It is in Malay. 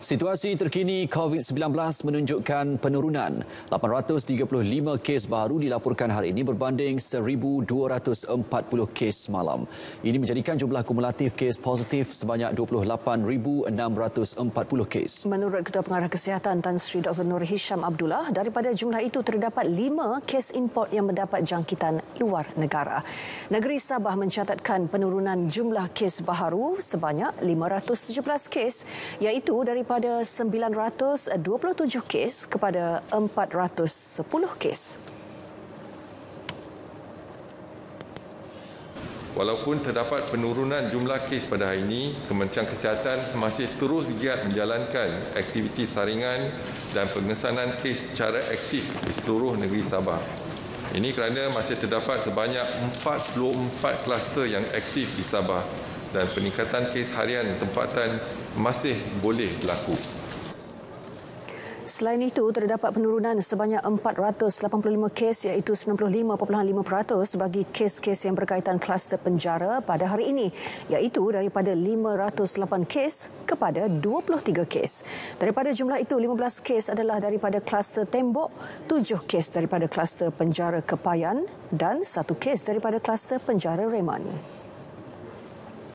Situasi terkini COVID-19 menunjukkan penurunan. 835 kes baru dilaporkan hari ini berbanding 1,240 kes semalam. Ini menjadikan jumlah kumulatif kes positif sebanyak 28,640 kes. Menurut Ketua Pengarah Kesihatan Tan Sri Dr. Nur Hisham Abdullah, daripada jumlah itu terdapat 5 kes import yang mendapat jangkitan luar negara. Negeri Sabah mencatatkan penurunan jumlah kes baharu sebanyak 517 kes, iaitu daripada 927 kes kepada 410 kes. Walaupun terdapat penurunan jumlah kes pada hari ini, Kementerian Kesihatan masih terus giat menjalankan aktiviti saringan dan pengesanan kes secara aktif di seluruh negeri Sabah. Ini kerana masih terdapat sebanyak 44 kluster yang aktif di Sabah dan peningkatan kes harian tempatan masih boleh berlaku. Selain itu, terdapat penurunan sebanyak 485 kes iaitu 95.5% bagi kes-kes yang berkaitan kluster penjara pada hari ini, iaitu daripada 508 kes kepada 23 kes. Daripada jumlah itu, 15 kes adalah daripada kluster tembok, 7 kes daripada kluster penjara Kepayan dan 1 kes daripada kluster penjara Reman.